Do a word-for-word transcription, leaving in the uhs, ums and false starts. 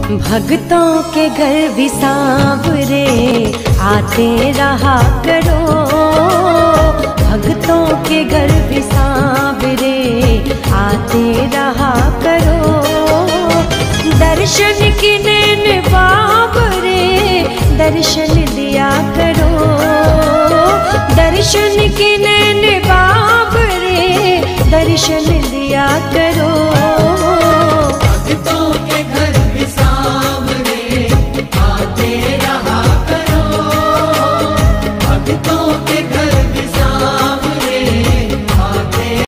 भक्तों के घर भी सांवरे आते रहा करो, भक्तों के घर भी सांवरे आते रहा करो। दर्शन की नैन बाबरे दर्शन दिया करो, दर्शन की नैन बाबरे दर्शन दिया करो।